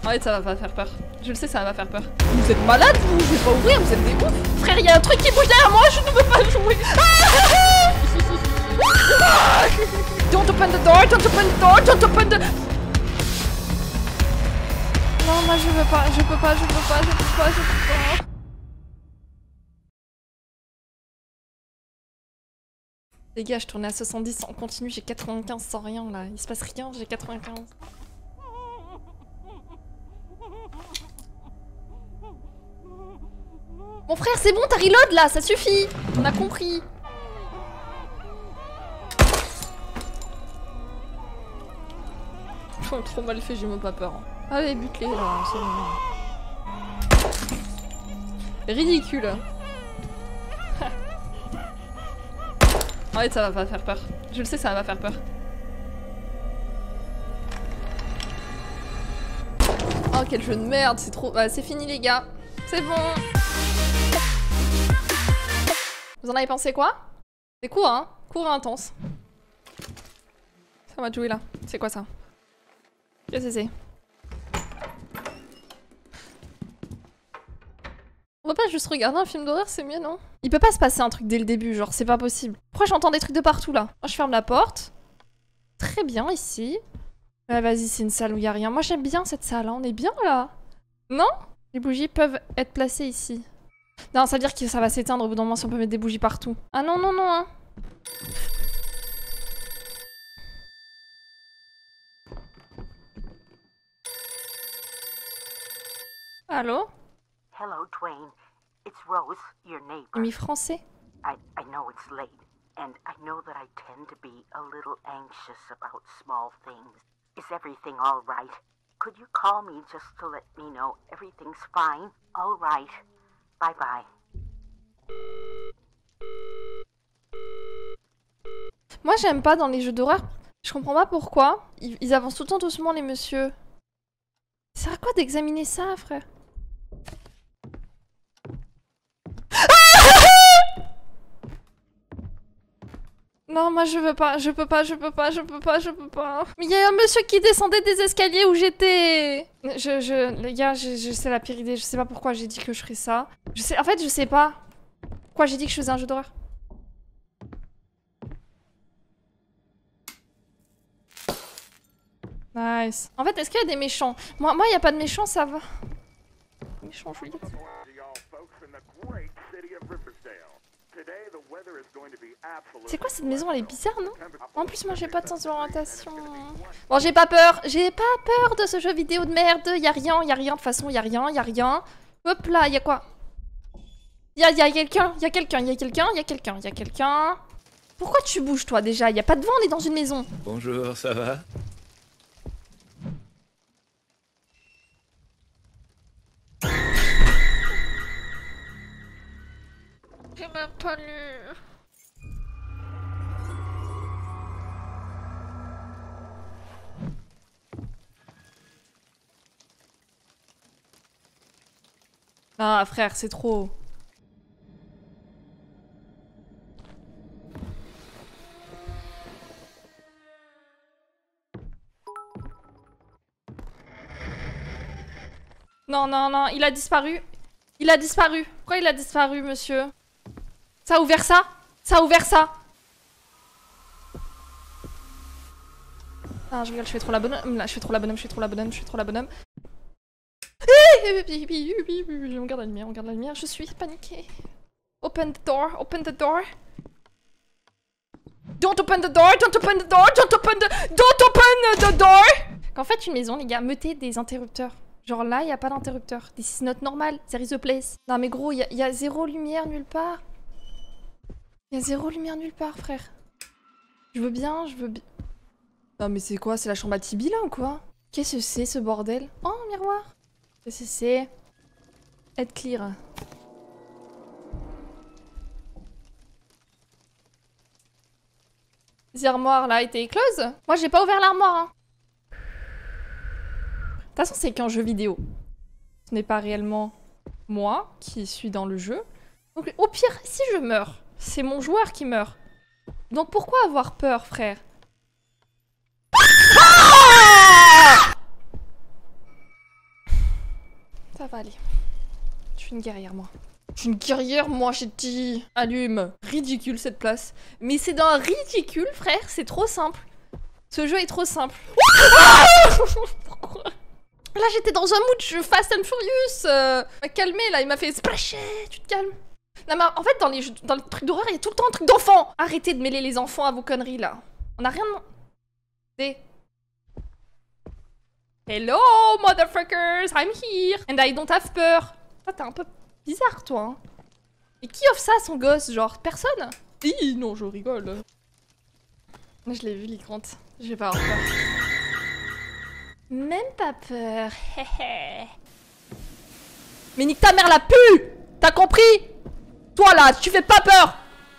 Ouais, ça va pas faire peur. Je le sais, ça va pas faire peur. Vous êtes malades, vous? Je vais pas ouvrir, vous êtes des ouf. Frère, il y a un truc qui bouge derrière moi, je ne peux pas jouer. Don't open the door, don't open the door, don't open the... Non, moi je veux pas, je peux pas, je peux pas, je peux pas, je peux pas. Les gars, je tournais à 70 en continu, j'ai 95 sans rien là. Il se passe rien, j'ai 95. Mon frère, c'est bon, t'as reload là, ça suffit. On a compris. Trop mal fait, j'ai même pas peur. Allez, bute-les là, c'est bon. Ridicule. Ouais, ça va pas faire peur. Je le sais, ça va pas faire peur. Oh, quel jeu de merde, c'est trop... Bah, c'est fini les gars. C'est bon. Vous en avez pensé quoi? C'est court, hein? Court et intense. Ça va jouer là. C'est quoi ça? Qu'est-ce que c'est? On va pas juste regarder un film d'horreur, c'est mieux, non? Il peut pas se passer un truc dès le début, genre, c'est pas possible. Pourquoi j'entends des trucs de partout, là? Moi, je ferme la porte. Très bien, ici. Vas-y, c'est une salle où y a rien. Moi, j'aime bien cette salle, hein. On est bien, là. Non? Les bougies peuvent être placées ici. Non, ça veut dire que ça va s'éteindre au bout d'un moment si on peut mettre des bougies partout. Ah non, non, non, hein. Allô? Hello, Dwayne. It's Rose, your neighbor. Mi français. I know it's late, and I know that I tend to be a little anxious about small things. Is everything all right? Could you call me just to let me know everything's fine? All right. Bye-bye. Moi, j'aime pas dans les jeux d'horreur. Je comprends pas pourquoi. Ils avancent tout le temps doucement, les messieurs. Ça sert à quoi d'examiner ça, frère? Non, moi je veux pas, je peux pas, je peux pas, je peux pas, je peux pas. Mais il y a un monsieur qui descendait des escaliers où j'étais. Les gars, je sais la pire idée, je sais pas pourquoi j'ai dit que je ferais ça. En fait, je sais pas pourquoi j'ai dit que je faisais un jeu d'horreur. Nice. En fait, est-ce qu'il y a des méchants? Moi, il y a pas de méchants, ça va. Méchants, je lui dis. C'est quoi cette maison? Elle est bizarre, non? En plus, moi, j'ai pas de sens d'orientation. Bon, j'ai pas peur. J'ai pas peur de ce jeu vidéo de merde. Y'a rien, y'a rien. De toute façon, y'a rien, y'a rien. Hop là, y'a quoi? Y'a quelqu'un, y'a quelqu'un, y'a quelqu'un, y'a quelqu'un, y'a quelqu'un. Pourquoi tu bouges, toi, déjà? Y'a pas de vent, on est dans une maison. Bonjour, ça va? J'ai même pas lu. Ah frère, c'est trop. Non, non, non, il a disparu. Il a disparu. Pourquoi il a disparu, monsieur? Ça a ouvert ça? Ça a ouvert ça? Ah, je rigole, je fais trop la bonhomme. Là, je fais trop la bonhomme, je fais trop la bonhomme, je fais trop la bonhomme. On garde la lumière, on garde la lumière. Je suis paniquée. Open the door, open the door. Don't open the door, don't open the door, don't open the door. Quand faites une maison, les gars, mettez des interrupteurs. Genre là, il n'y a pas d'interrupteur. This is not normal, there is a place. Non mais gros, il y a zéro lumière nulle part. Il y a zéro lumière nulle part, frère. Je veux bien, je veux bien. Non mais c'est quoi? C'est la chambre à Tibi là ou quoi? Qu'est-ce que c'est ce bordel? Oh, miroir. Qu'est-ce que c'est? Être clear. Les armoires là étaient closes? Moi j'ai pas ouvert l'armoire hein. De toute façon c'est qu'un jeu vidéo. Ce n'est pas réellement moi qui suis dans le jeu. Donc au pire, si je meurs, c'est mon joueur qui meurt. Donc pourquoi avoir peur, frère? Ça va aller. Je suis une guerrière, moi. Je suis une guerrière, moi, j'ai dit. Allume. Ridicule, cette place. Mais c'est d'un ridicule, frère. C'est trop simple. Ce jeu est trop simple. Pourquoi? Là, j'étais dans un mood, je Fast and Furious. M'a calmé, là. Il m'a fait splasher. Tu te calmes. Non, mais en fait, dans le truc d'horreur, il y a tout le temps un truc d'enfant. Arrêtez de mêler les enfants à vos conneries, là. On a rien de... Hello, motherfuckers, I'm here. And I don't have peur. Ah, t'es un peu bizarre, toi. Hein. Et qui offre ça à son gosse? Genre, personne? Hi, non, je rigole. Je l'ai vu, l'icrante. Je vais pas avoir peur. Même pas peur. Mais nique ta mère la pu. T'as compris? Toi, là, tu fais pas peur.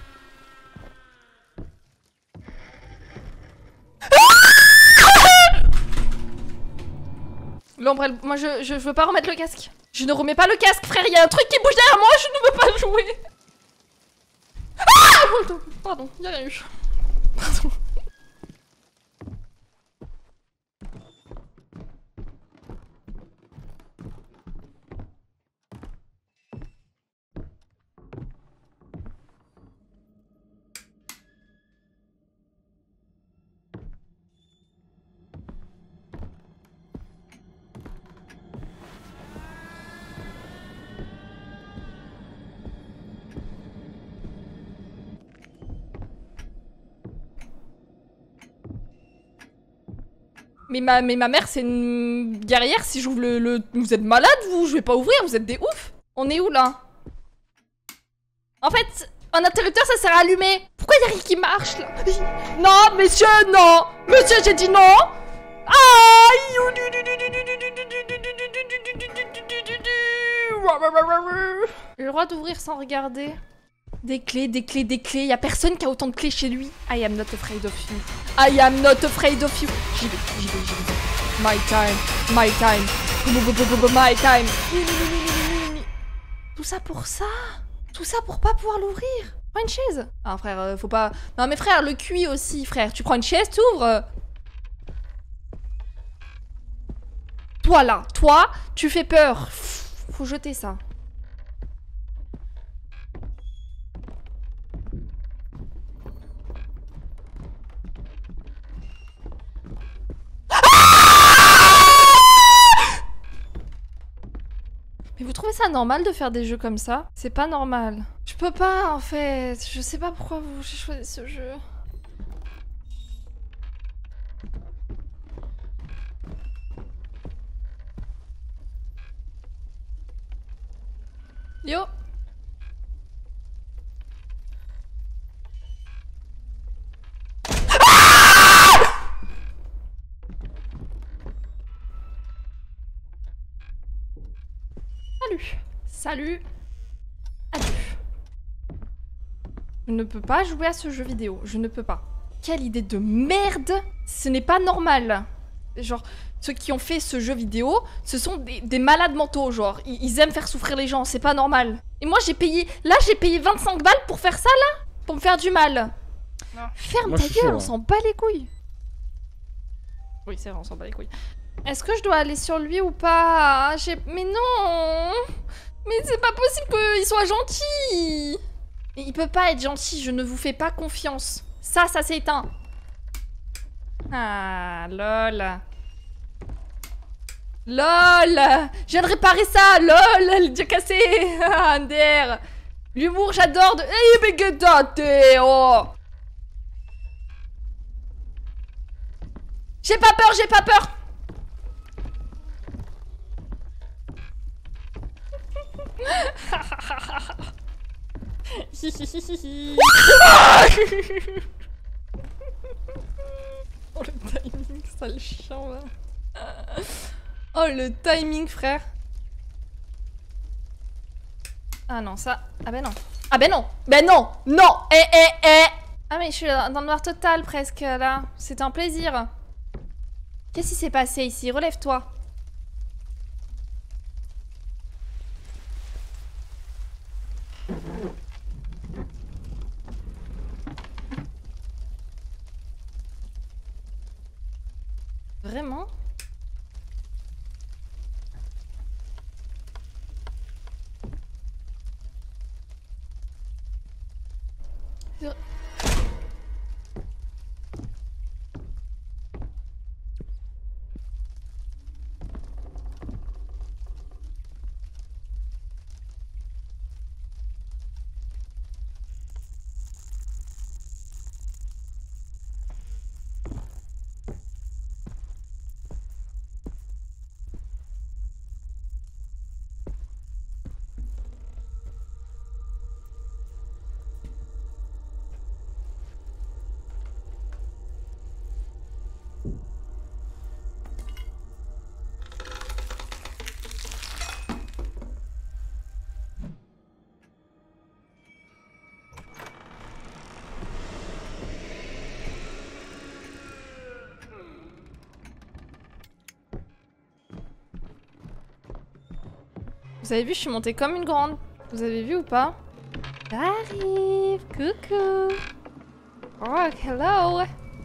L'ombrelle, moi je veux pas remettre le casque. Je ne remets pas le casque, frère, il y a un truc qui bouge derrière moi, je ne veux pas le jouer. Ah, pardon, il y a rien eu. Pardon. Mais ma mère, c'est une guerrière. Si j'ouvre le... Vous êtes malade, vous? Je vais pas ouvrir, vous êtes des oufs. On est où, là? En fait, un interrupteur, ça sert à allumer. Pourquoi y'a rien qui marche, là? Non, monsieur, non. Monsieur, j'ai dit non. Aïe. J'ai le droit d'ouvrir sans regarder. Des clés, des clés, des clés. Y'a personne qui a autant de clés chez lui. I am not afraid of you. I am not afraid of you. J'y vais, j'y vais, j'y vais. My time, my time. My time. Tout ça pour ça? Tout ça pour pas pouvoir l'ouvrir? Prends une chaise. Ah frère, faut pas... Non mais frère, le QI aussi, frère. Tu prends une chaise, t'ouvres. Toi là, toi, tu fais peur. Faut jeter ça. Mais vous trouvez ça normal de faire des jeux comme ça? C'est pas normal. Je peux pas en fait. Je sais pas pourquoi j'ai choisi ce jeu. Yo. Salut. Salut. Adieu. Je ne peux pas jouer à ce jeu vidéo. Je ne peux pas. Quelle idée de merde. Ce n'est pas normal. Genre, ceux qui ont fait ce jeu vidéo, ce sont des malades mentaux, genre. Ils aiment faire souffrir les gens, c'est pas normal. Et moi, j'ai payé... Là, j'ai payé 25 balles pour faire ça, là? Pour me faire du mal. Non. Ferme ta gueule, on s'en bat les couilles. Oui, c'est vrai, on s'en bat les couilles. Est-ce que je dois aller sur lui ou pas? Mais non! Mais c'est pas possible qu'il soit gentil! Et il peut pas être gentil, je ne vous fais pas confiance. Ça s'est éteint. Ah, lol. LOL! Je viens de réparer ça! LOL! Le dieu cassé! Ander! L'humour, j'adore de... Eh, mais que oh! J'ai pas peur, j'ai pas peur! Oh le timing, sale chiant là. Oh le timing frère. Ah non ça. Ah ben non. Ah ben non. Ben non. Non. Ah mais je suis dans le noir total presque là. C'était un plaisir. Qu'est-ce qui s'est passé ici? Relève-toi. Vraiment? Vous avez vu, je suis montée comme une grande. Vous avez vu ou pas? J'arrive. Coucou. Oh, hello.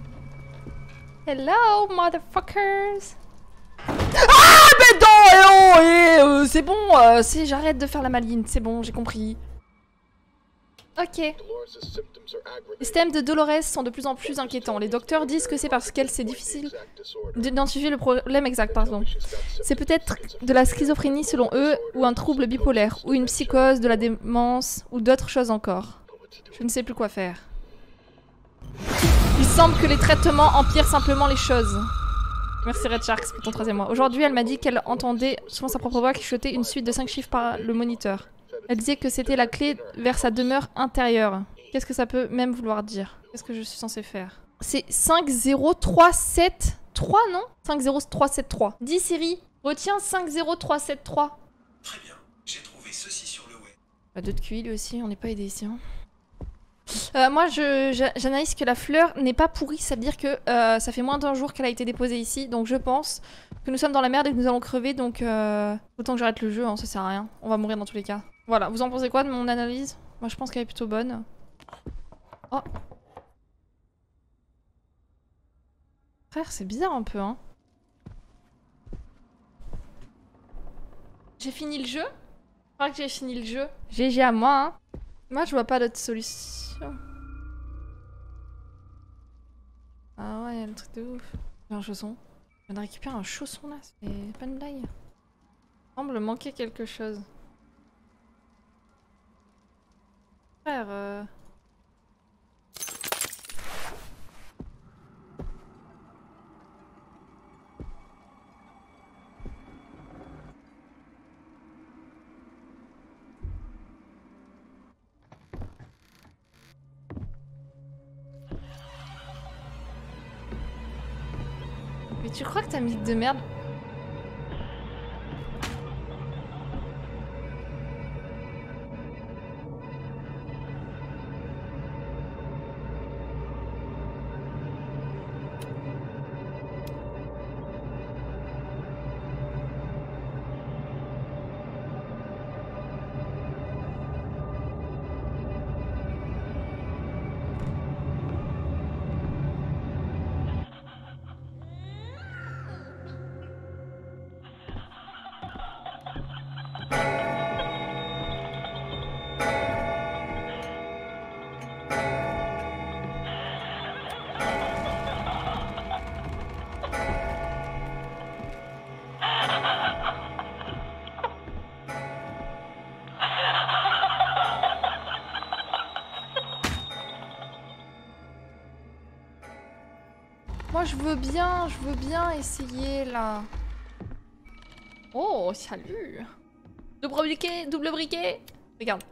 Hello, motherfuckers. Ah, mais non, c'est bon, j'arrête de faire la maline, c'est bon, j'ai compris. Ok. Les systèmes de Dolores sont de plus en plus inquiétants. Les docteurs disent que c'est parce qu'elle c'est difficile d'identifier le problème exact, pardon. C'est peut-être de la schizophrénie selon eux, ou un trouble bipolaire, ou une psychose, de la démence, ou d'autres choses encore. Je ne sais plus quoi faire. Il semble que les traitements empirent simplement les choses. Merci Red Sharks pour ton 13e mois. Aujourd'hui, elle m'a dit qu'elle entendait souvent sa propre voix qui chutait une suite de 5 chiffres par le moniteur. Elle disait que c'était la clé vers sa demeure intérieure. Qu'est-ce que ça peut même vouloir dire? Qu'est-ce que je suis censée faire? C'est 50373, non? 50373. Dis Siri, retiens 50373. Très bien, j'ai trouvé ceci sur le web. Bah, d'autres QI lui aussi, on n'est pas aidé ici. Hein. Moi, j'analyse que la fleur n'est pas pourrie, ça veut dire que ça fait moins d'1 jour qu'elle a été déposée ici, donc je pense que nous sommes dans la merde et que nous allons crever, donc autant que j'arrête le jeu, hein, ça sert à rien. On va mourir dans tous les cas. Voilà, vous en pensez quoi de mon analyse? Moi, je pense qu'elle est plutôt bonne. Oh. Frère, c'est bizarre un peu, hein. J'ai fini le jeu? Je crois que j'ai fini le jeu. GG à moi, hein. Moi, je vois pas d'autre solution. Ah ouais, y'a le truc de ouf. J'ai un chausson. Je viens de récupérer un chausson là, c'est pas une blague. Il semble manquer quelque chose. Frère, Mais tu crois que ta musique de merde... Moi je veux bien essayer là. Oh, salut. Double briquet. Regarde.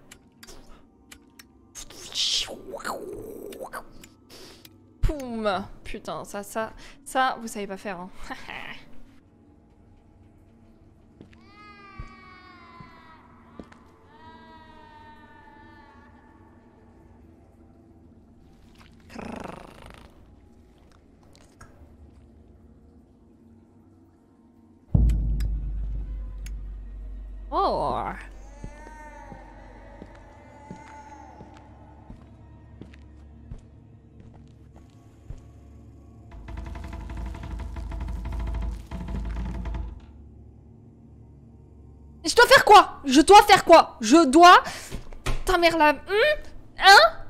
Poum. Putain, ça, vous savez pas faire, hein. Oh. Je dois faire quoi? Je dois faire quoi? Je dois... Ta mère là... Hein?